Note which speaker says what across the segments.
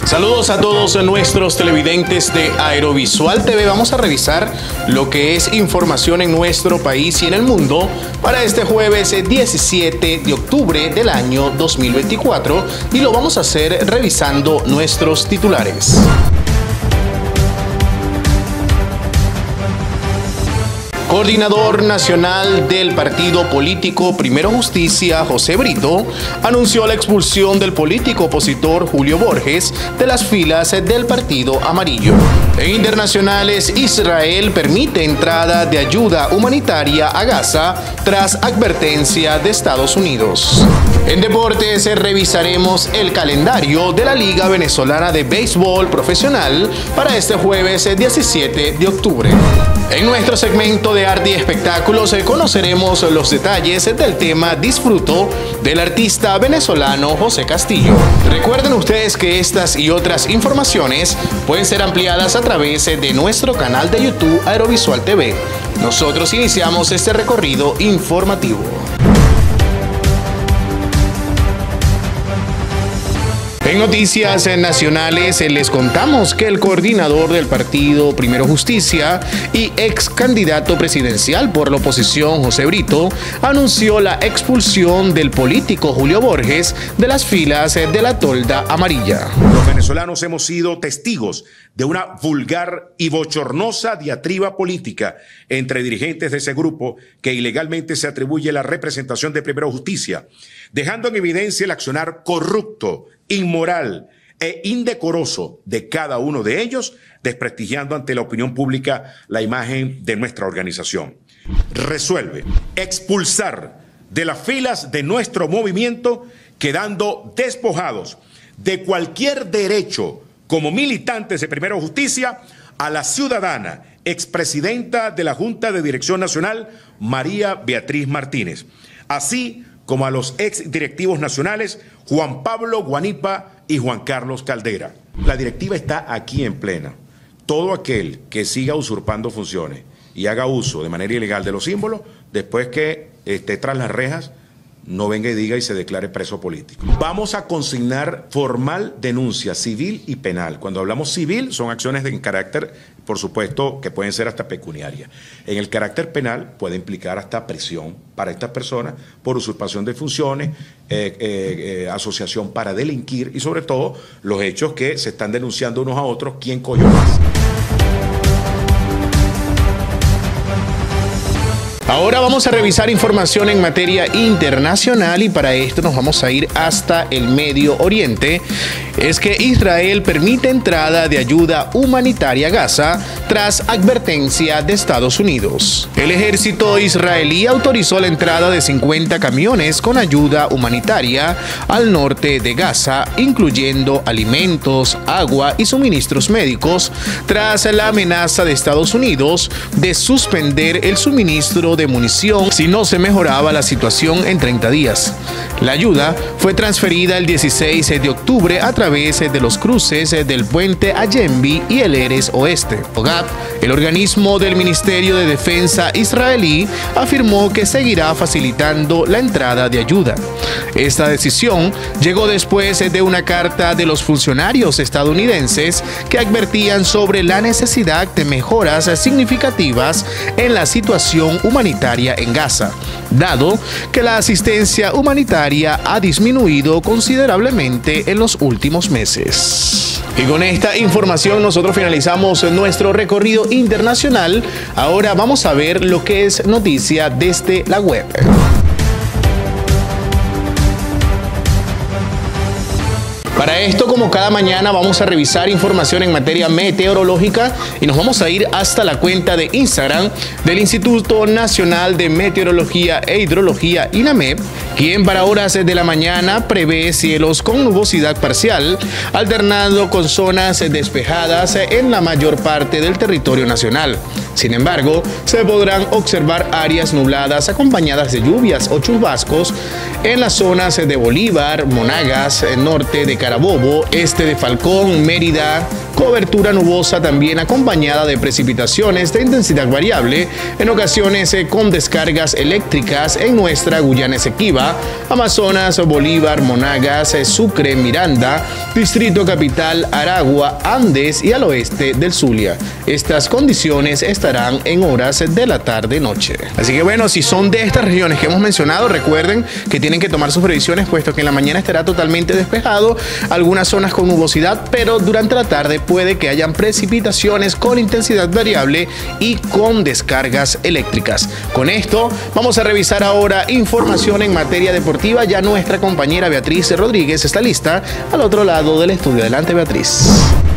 Speaker 1: Saludos a todos nuestros televidentes de Aerovisual TV. Vamos a revisar lo que es información en nuestro país y en el mundo para este jueves 17 de octubre del año 2024 y lo vamos a hacer revisando nuestros titulares. Coordinador nacional del partido político Primero Justicia, José Brito, anunció la expulsión del político opositor Julio Borges de las filas del Partido Amarillo. En internacionales, Israel permite entrada de ayuda humanitaria a Gaza tras advertencia de Estados Unidos. En deportes, revisaremos el calendario de la Liga Venezolana de Béisbol Profesional para este jueves 17 de octubre. En nuestro segmento de arte y espectáculos conoceremos los detalles del tema Disfruto del artista venezolano José Castillo. Recuerden ustedes que estas y otras informaciones pueden ser ampliadas a través de nuestro canal de YouTube Aerovisual TV. Nosotros iniciamos este recorrido informativo. En noticias nacionales les contamos que el coordinador del partido Primero Justicia y ex candidato presidencial por la oposición José Brito anunció la expulsión del político Julio Borges de las filas de la tolda amarilla.
Speaker 2: Los venezolanos hemos sido testigos de una vulgar y bochornosa diatriba política entre dirigentes de ese grupo que ilegalmente se atribuye la representación de Primero Justicia, dejando en evidencia el accionar corrupto, inmoral e indecoroso de cada uno de ellos, desprestigiando ante la opinión pública la imagen de nuestra organización. Resuelve expulsar de las filas de nuestro movimiento, quedando despojados de cualquier derecho como militantes de Primero Justicia, a la ciudadana expresidenta de la Junta de Dirección Nacional, María Beatriz Martínez, así como a los ex directivos nacionales Juan Pablo Guanipa y Juan Carlos Caldera. La directiva está aquí en plena. Todo aquel que siga usurpando funciones y haga uso de manera ilegal de los símbolos, después que esté tras las rejas, no venga y diga y se declare preso político. Vamos a consignar formal denuncia civil y penal. Cuando hablamos civil, son acciones en carácter, por supuesto, que pueden ser hasta pecuniarias. En el carácter penal puede implicar hasta prisión para estas personas por usurpación de funciones, asociación para delinquir y sobre todo los hechos que se están denunciando unos a otros, quién cogió más.
Speaker 1: Ahora vamos a revisar información en materia internacional y para esto nos vamos a ir hasta el Medio Oriente. Es que Israel permite entrada de ayuda humanitaria a Gaza tras advertencia de Estados Unidos. El ejército israelí autorizó la entrada de 50 camiones con ayuda humanitaria al norte de Gaza, incluyendo alimentos, agua y suministros médicos, tras la amenaza de Estados Unidos de suspender el suministro de munición si no se mejoraba la situación en 30 días. La ayuda fue transferida el 16 de octubre a través de los cruces del puente Allenby y el Erez Oeste. OGAP, el organismo del Ministerio de Defensa israelí, afirmó que seguirá facilitando la entrada de ayuda. Esta decisión llegó después de una carta de los funcionarios estadounidenses que advertían sobre la necesidad de mejoras significativas en la situación humanitaria en Gaza, dado que la asistencia humanitaria ha disminuido considerablemente en los últimos meses. Y con esta información nosotros finalizamos nuestro recorrido internacional. Ahora vamos a ver lo que es noticia desde la web. Para esto, como cada mañana, vamos a revisar información en materia meteorológica y nos vamos a ir hasta la cuenta de Instagram del Instituto Nacional de Meteorología e Hidrología, INAMEP, quien para horas de la mañana prevé cielos con nubosidad parcial, alternando con zonas despejadas en la mayor parte del territorio nacional. Sin embargo, se podrán observar áreas nubladas acompañadas de lluvias o chubascos en las zonas de Bolívar, Monagas, norte de Carabobo, este de Falcón, Mérida, cobertura nubosa también acompañada de precipitaciones de intensidad variable, en ocasiones con descargas eléctricas en nuestra Guyana Esequiba, Cochabamba, Amazonas, Bolívar, Monagas, Sucre, Miranda, Distrito Capital, Aragua, Andes y al oeste del Zulia. Estas condiciones estarán en horas de la tarde-noche. Así que bueno, si son de estas regiones que hemos mencionado, recuerden que tienen que tomar sus previsiones, puesto que en la mañana estará totalmente despejado, algunas zonas con nubosidad, pero durante la tarde puede que hayan precipitaciones con intensidad variable y con descargas eléctricas. Con esto vamos a revisar ahora información en materia deportiva. Ya nuestra compañera Beatriz Rodríguez está lista al otro lado del estudio. Adelante, Beatriz.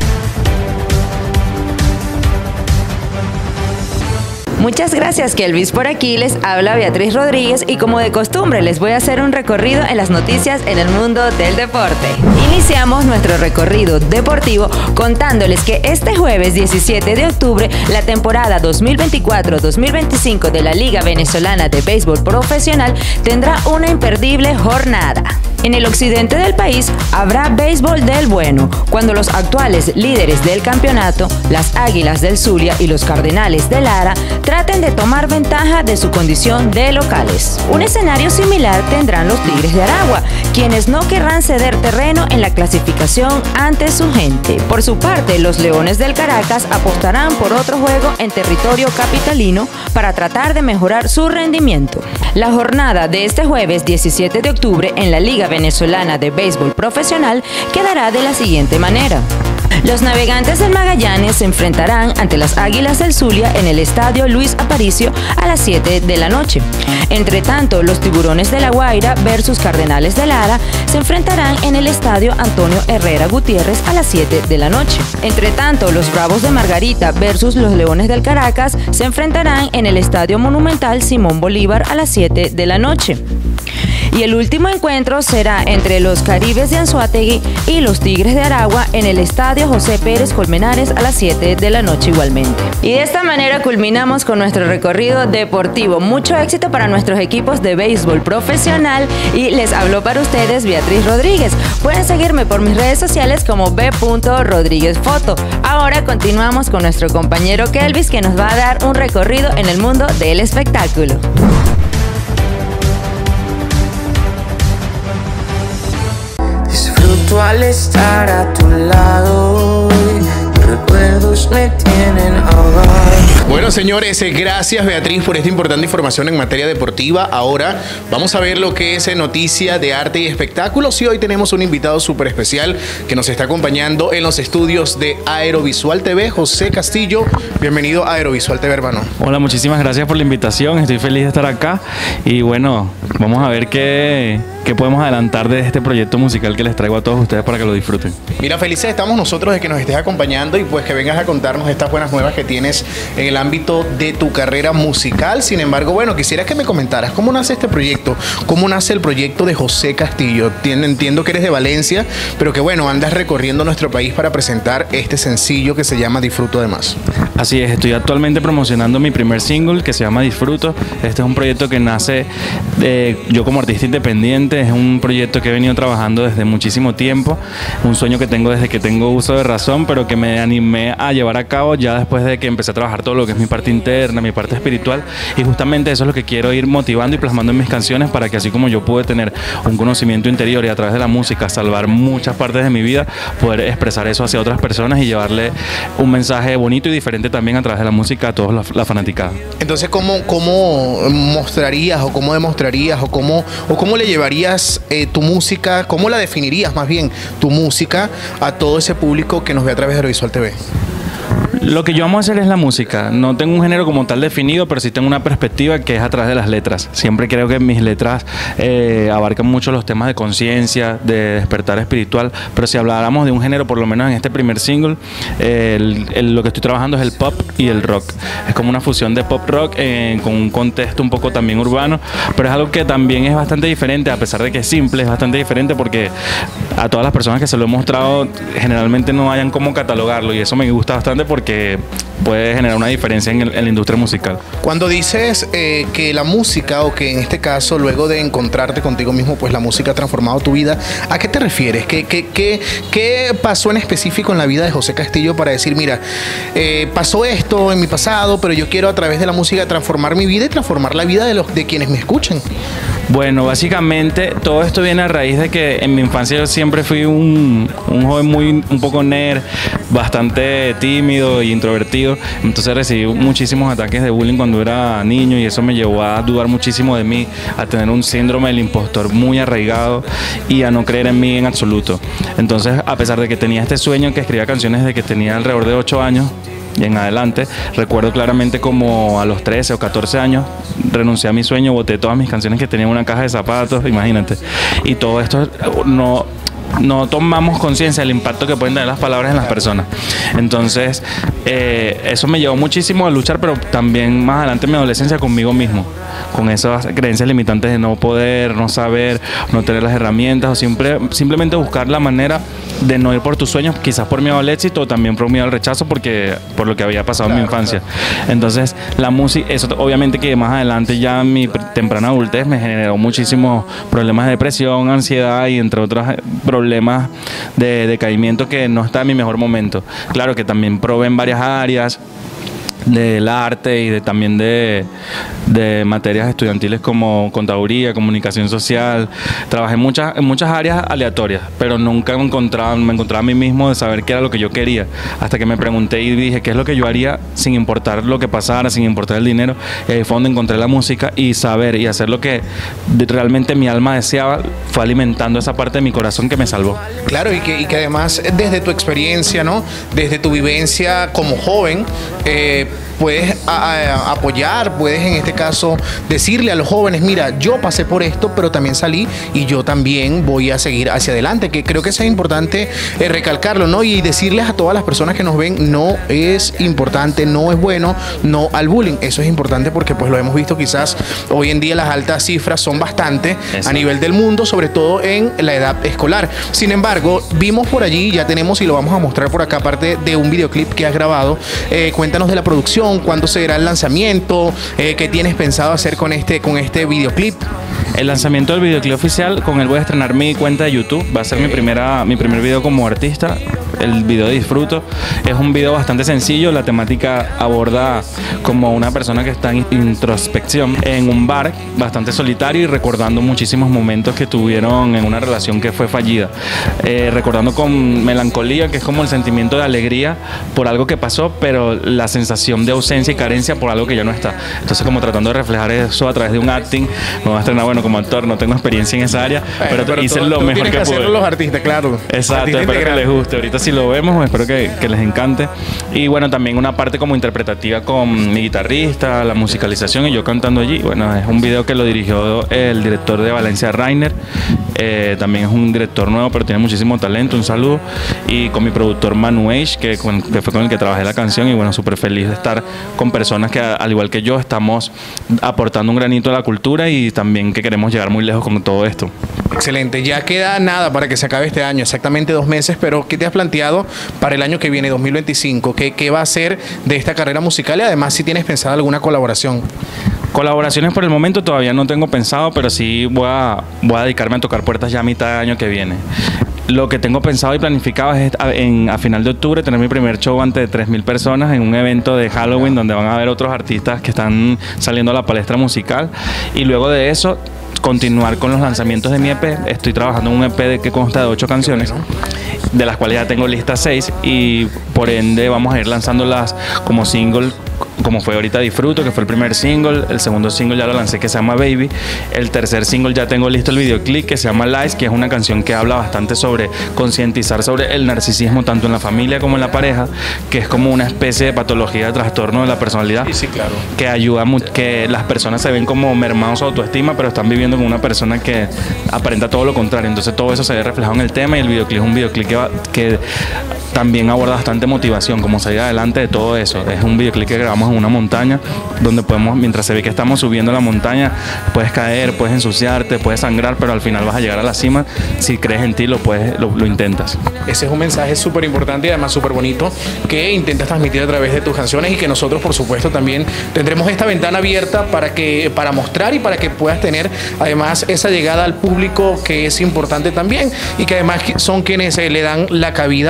Speaker 3: Muchas gracias, Kelvis. Por aquí les habla Beatriz Rodríguez y como de costumbre les voy a hacer un recorrido en las noticias en el mundo del deporte. Iniciamos nuestro recorrido deportivo contándoles que este jueves 17 de octubre la temporada 2024-2025 de la Liga Venezolana de Béisbol Profesional tendrá una imperdible jornada. En el occidente del país habrá béisbol del bueno, cuando los actuales líderes del campeonato, las Águilas del Zulia y los Cardenales de Lara, traten de tomar ventaja de su condición de locales. Un escenario similar tendrán los Tigres de Aragua, quienes no querrán ceder terreno en la clasificación ante su gente. Por su parte, los Leones del Caracas apostarán por otro juego en territorio capitalino para tratar de mejorar su rendimiento. La jornada de este jueves 17 de octubre en la Liga Venezolana de Béisbol Profesional quedará de la siguiente manera. Los Navegantes del Magallanes se enfrentarán ante las Águilas del Zulia en el Estadio Luis Aparicio a las 7 de la noche. Entre tanto, los Tiburones de La Guaira versus Cardenales de Lara se enfrentarán en el Estadio Antonio Herrera Gutiérrez a las 7 de la noche. Entre tanto, los Bravos de Margarita versus los Leones del Caracas se enfrentarán en el Estadio Monumental Simón Bolívar a las 7 de la noche. Y el último encuentro será entre los Caribes de Anzoátegui y los Tigres de Aragua en el Estadio José Pérez Colmenares a las 7 de la noche igualmente. Y de esta manera culminamos con nuestro recorrido deportivo. Mucho éxito para nuestros equipos de béisbol profesional y les habló para ustedes Beatriz Rodríguez. Pueden seguirme por mis redes sociales como b.rodríguezfoto. Ahora continuamos con nuestro compañero Kelvis, que nos va a dar un recorrido en el mundo del espectáculo.
Speaker 4: Al estar a tu lado, recuerdos me tienen ahogado.
Speaker 1: Bueno, señores, gracias Beatriz por esta importante información en materia deportiva. Ahora vamos a ver lo que es noticia de arte y espectáculos y hoy tenemos un invitado súper especial que nos está acompañando en los estudios de Aerovisual TV, José Castillo. Bienvenido a Aerovisual TV, hermano.
Speaker 5: Hola, muchísimas gracias por la invitación. Estoy feliz de estar acá y bueno, vamos a ver qué podemos adelantar de este proyecto musical que les traigo a todos ustedes para que lo disfruten.
Speaker 1: Mira, felices estamos nosotros de que nos estés acompañando y pues que vengas a contarnos estas buenas nuevas que tienes en el ámbito de tu carrera musical. Sin embargo, bueno, quisiera que me comentaras cómo nace este proyecto, cómo nace el proyecto de José Castillo. Entiendo que eres de Valencia, pero que bueno, andas recorriendo nuestro país para presentar este sencillo que se llama Disfruto de Más.
Speaker 5: Así es, estoy actualmente promocionando mi primer single que se llama Disfruto. Este es un proyecto que nace yo como artista independiente. Es un proyecto que he venido trabajando desde muchísimo tiempo, un sueño que tengo desde que tengo uso de razón, pero que me animé a llevar a cabo ya después de que empecé a trabajar todo lo que es mi parte interna, mi parte espiritual, y justamente eso es lo que quiero ir motivando y plasmando en mis canciones para que así como yo pude tener un conocimiento interior y a través de la música salvar muchas partes de mi vida, poder expresar eso hacia otras personas y llevarle un mensaje bonito y diferente también a través de la música a todos la fanaticada.
Speaker 1: Entonces, ¿cómo mostrarías o cómo demostrarías o cómo le llevarías tu música, cómo la definirías más bien tu música a todo ese público que nos ve a través de Aerovisual TV?
Speaker 5: Lo que yo amo hacer es la música. No tengo un género como tal definido, pero sí tengo una perspectiva que es a través de las letras. Siempre creo que mis letras abarcan mucho los temas de conciencia, de despertar espiritual, pero si habláramos de un género, por lo menos en este primer single, lo que estoy trabajando es el pop y el rock. Es como una fusión de pop rock con un contexto un poco también urbano, pero es algo que también es bastante diferente, a pesar de que es simple, es bastante diferente porque a todas las personas que se lo he mostrado generalmente no hayan cómo catalogarlo, y eso me gusta bastante porque puede generar una diferencia en la industria musical.
Speaker 1: Cuando dices que la música, o que en este caso luego de encontrarte contigo mismo, pues la música ha transformado tu vida, ¿a qué te refieres? ¿Qué pasó en específico en la vida de José Castillo para decir, mira, pasó esto en mi pasado, pero yo quiero a través de la música transformar mi vida y transformar la vida de quienes me escuchan?
Speaker 5: Bueno, básicamente todo esto viene a raíz de que en mi infancia yo siempre fui un joven un poco nerd, bastante tímido e introvertido. Entonces recibí muchísimos ataques de bullying cuando era niño y eso me llevó a dudar muchísimo de mí, a tener un síndrome del impostor muy arraigado y a no creer en mí en absoluto. Entonces, a pesar de que tenía este sueño, que escribía canciones desde que tenía alrededor de 8 años, y en adelante, recuerdo claramente como a los 13 o 14 años renuncié a mi sueño, boté todas mis canciones que tenía en una caja de zapatos, imagínate. Y todo esto no tomamos conciencia del impacto que pueden tener las palabras en las personas. Entonces, eso me llevó muchísimo a luchar, pero también más adelante en mi adolescencia conmigo mismo, con esas creencias limitantes de no poder, no saber, no tener las herramientas, o simplemente buscar la manera de no ir por tus sueños, quizás por miedo al éxito o también por miedo al rechazo, por lo que había pasado en mi infancia. Entonces, la música, eso obviamente que más adelante ya en mi temprana adultez me generó muchísimos problemas de depresión, ansiedad y entre otros problemas de decaimiento que no está en mi mejor momento. Claro que también probé en varias áreas del arte y también de materias estudiantiles como contaduría, comunicación social. Trabajé en muchas áreas aleatorias, pero nunca me encontraba a mí mismo de saber qué era lo que yo quería, hasta que me pregunté y dije qué es lo que yo haría sin importar lo que pasara, sin importar el dinero. Y ahí fue donde encontré la música, y saber y hacer lo que realmente mi alma deseaba fue alimentando esa parte de mi corazón que me salvó.
Speaker 1: Claro, y que además desde tu experiencia, ¿no? Desde tu vivencia como joven, puedes apoyar, puedes en este caso decirle a los jóvenes, mira, yo pasé por esto, pero también salí y yo también voy a seguir hacia adelante, que creo que eso es importante recalcarlo, ¿no? Y decirles a todas las personas que nos ven, no es importante, no es bueno, no al bullying. Eso es importante porque pues lo hemos visto, quizás hoy en día las altas cifras son bastante a nivel del mundo, sobre todo en la edad escolar. Sin embargo, vimos por allí, ya tenemos y lo vamos a mostrar por acá, parte de un videoclip que has grabado. Cuéntanos de la producción, cuándo será el lanzamiento, qué tienes pensado hacer con este videoclip.
Speaker 5: El lanzamiento del videoclip oficial, con él voy a estrenar mi cuenta de YouTube. Va a ser mi primer video como artista. El video de Disfruto es un video bastante sencillo. La temática aborda como una persona que está en introspección en un bar bastante solitario y recordando muchísimos momentos que tuvieron en una relación que fue fallida, recordando con melancolía, que es como el sentimiento de alegría por algo que pasó, pero la sensación de ausencia y carencia por algo que ya no está. Entonces, como tratando de reflejar eso a través de un acting. Me voy a estrenar, bueno, como actor no tengo experiencia en esa área, pero hice lo mejor que pude.
Speaker 1: Los artistas, claro.
Speaker 5: Exacto, espero que les guste. Ahorita si lo vemos, espero que les encante. Y bueno, también una parte como interpretativa con mi guitarrista, la musicalización y yo cantando allí. Bueno, es un video que lo dirigió el director de Valencia, Rainer. También es un director nuevo, pero tiene muchísimo talento. Un saludo. Y con mi productor Manu Age, que fue con el que trabajé la canción. Y bueno, súper feliz de estar con personas que, al igual que yo, estamos aportando un granito a la cultura y también que queremos llegar muy lejos con todo esto.
Speaker 1: Excelente. Ya queda nada para que se acabe este año, exactamente 2 meses, pero ¿qué te has planteado para el año que viene, 2025? ¿Qué va a ser de esta carrera musical? Y además, si tienes pensado alguna colaboración.
Speaker 5: Colaboraciones por el momento todavía no tengo pensado, pero sí voy a dedicarme a tocar puertas ya a mitad de año que viene. Lo que tengo pensado y planificado es a final de octubre tener mi primer show ante 3.000 personas en un evento de Halloween donde van a haber otros artistas que están saliendo a la palestra musical, y luego de eso continuar con los lanzamientos de mi EP. Estoy trabajando en un EP que consta de 8 canciones, de las cuales ya tengo listas 6, y por ende vamos a ir lanzándolas como single, como fue ahorita Disfruto, que fue el primer single. El segundo single ya lo lancé, que se llama Baby. El tercer single ya tengo listo el videoclip, que se llama Lies, que es una canción que habla bastante sobre concientizar sobre el narcisismo tanto en la familia como en la pareja, que es como una especie de patología de trastorno de la personalidad.
Speaker 1: Sí, claro. Que
Speaker 5: ayuda que las personas se ven como mermados su autoestima, pero están viviendo con una persona que aparenta todo lo contrario. Entonces todo eso se ve reflejado en el tema, y el videoclip es un videoclip que también aborda bastante motivación, como salir adelante de todo eso. Es un videoclip que grabamos en una montaña, donde podemos, mientras se ve que estamos subiendo la montaña, puedes caer, puedes ensuciarte, puedes sangrar, pero al final vas a llegar a la cima. Si crees en ti, lo intentas.
Speaker 1: Ese es un mensaje súper importante y además súper bonito que intentas transmitir a través de tus canciones, y que nosotros, por supuesto, también tendremos esta ventana abierta para mostrar y para que puedas tener además esa llegada al público, que es importante también, y que además son quienes le dan la cabida al artista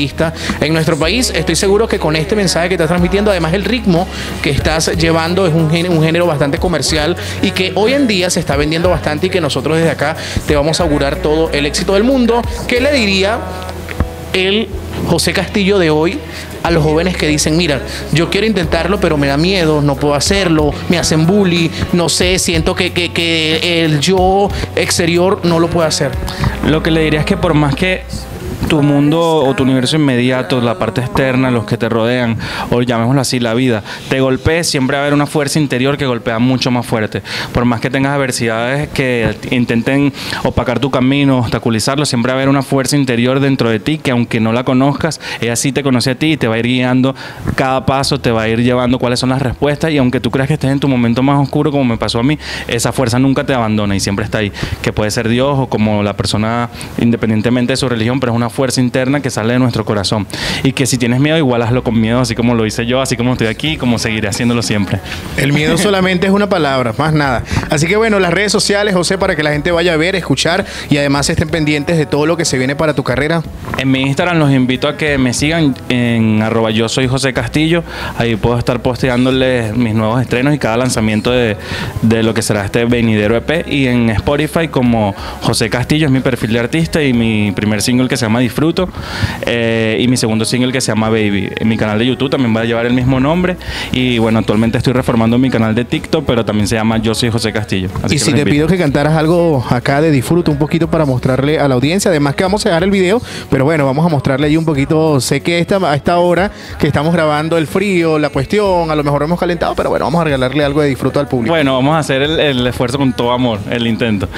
Speaker 1: vista en nuestro país. Estoy seguro que con este mensaje que estás transmitiendo, además el ritmo que estás llevando es un género bastante comercial y que hoy en día se está vendiendo bastante, y que nosotros desde acá te vamos a augurar todo el éxito del mundo. ¿Qué le diría el José Castillo de hoy a los jóvenes que dicen, mira, yo quiero intentarlo, pero me da miedo, no puedo hacerlo, me hacen bullying, no sé, siento que el yo exterior no lo puede hacer?
Speaker 5: Lo que le diría es que por más que tu mundo o tu universo inmediato, la parte externa, los que te rodean, o llamémoslo así, la vida, te golpee, siempre va a haber una fuerza interior que golpea mucho más fuerte. Por más que tengas adversidades que intenten opacar tu camino, obstaculizarlo, siempre va a haber una fuerza interior dentro de ti que, aunque no la conozcas, ella sí te conoce a ti y te va a ir guiando cada paso, te va a ir llevando cuáles son las respuestas, y aunque tú creas que estés en tu momento más oscuro, como me pasó a mí, esa fuerza nunca te abandona y siempre está ahí, que puede ser Dios o como la persona, independientemente de su religión, pero es una fuerza interna que sale de nuestro corazón, y que si tienes miedo, igual hazlo con miedo, así como lo hice yo, así como estoy aquí, como seguiré haciéndolo siempre.
Speaker 1: El miedo solamente es una palabra, más nada. Así que bueno, las redes sociales, José, para que la gente vaya a ver, escuchar y además estén pendientes de todo lo que se viene para tu carrera.
Speaker 5: En mi Instagram los invito a que me sigan en @yo soy José Castillo. Ahí puedo estar posteándoles mis nuevos estrenos y cada lanzamiento de lo que será este venidero EP. Y en Spotify como José Castillo es mi perfil de artista, y mi primer single que se llama Disfruto, y mi segundo single que se llama Baby. En mi canal de YouTube también va a llevar el mismo nombre, y bueno, actualmente estoy reformando mi canal de TikTok, pero también se llama Yo Soy José Castillo. Así
Speaker 1: y si te pido que cantaras algo acá de Disfruto un poquito para mostrarle a la audiencia, además que vamos a dejar el video, pero bueno, vamos a mostrarle ahí un poquito. Sé que a esta hora que estamos grabando, el frío, la cuestión, a lo mejor hemos calentado, pero bueno, vamos a regalarle algo de Disfruto al público.
Speaker 5: Bueno, vamos a hacer el esfuerzo con todo amor, el intento.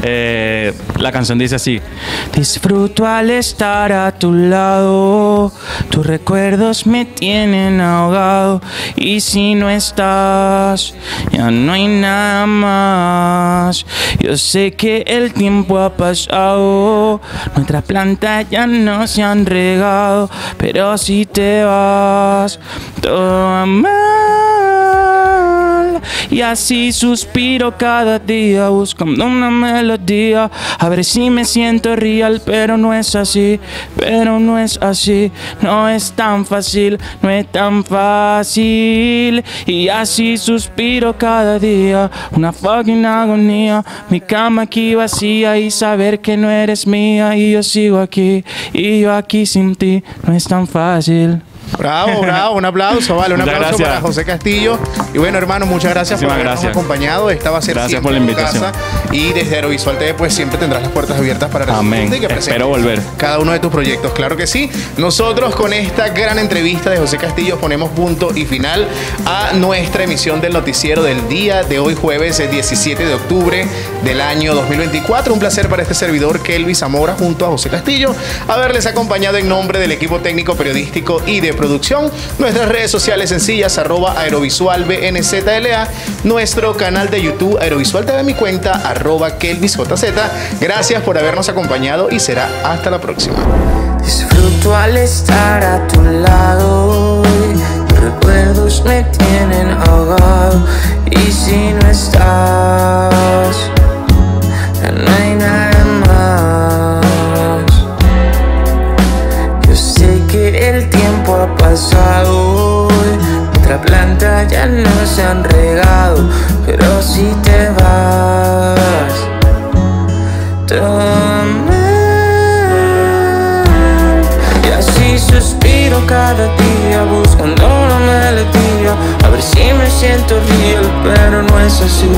Speaker 5: La canción dice así: disfruto al estar a tu lado, tus recuerdos me tienen ahogado, y si no estás, ya no hay nada más. Yo sé que el tiempo ha pasado, nuestras plantas ya no se han regado, pero si te vas, todo va mal. Y así suspiro cada día buscando una melodía, a ver si me siento real, pero no es así, no es tan fácil, no es tan fácil. Y así suspiro cada día, una fucking agonía, mi cama aquí vacía y saber que no eres mía, y yo sigo aquí, y yo aquí sin ti, no es tan fácil.
Speaker 1: Bravo, bravo, un aplauso, vale, un aplauso para José Castillo. Y bueno, hermano, muchas gracias por habernos acompañado. Esta va a ser
Speaker 5: gracias por la invitación.
Speaker 1: Casa, y desde Aerovisual TV pues siempre tendrás las puertas abiertas para
Speaker 5: amén. Y que espero volver.
Speaker 1: Cada uno de tus proyectos, claro que sí. Nosotros con esta gran entrevista de José Castillo ponemos punto y final a nuestra emisión del noticiero del día de hoy, jueves 17 de octubre del año 2024. Un placer para este servidor, Kelvis Zamora, junto a José Castillo, haberles acompañado en nombre del equipo técnico, periodístico y de producción. Nuestras redes sociales sencillas, @aerovisualbnzla, nuestro canal de YouTube Aerovisual TV, mi cuenta @KelvisJZ. Gracias por habernos acompañado y será hasta la próxima.
Speaker 4: Disfruto al estar a tu lado, tus recuerdos me tienen ahogado, y si no estás, ya no hay nada más. Yo sé que el tiempo ha pasado, nuestra planta ya no se han regado, pero si te vas, toma. Y así suspiro cada día buscando una melodía, a ver si me siento real, pero no es así,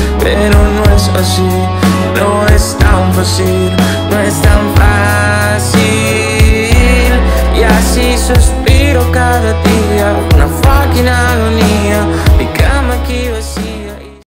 Speaker 4: no es tan fácil, no es tan fácil. Y así suspiro cada día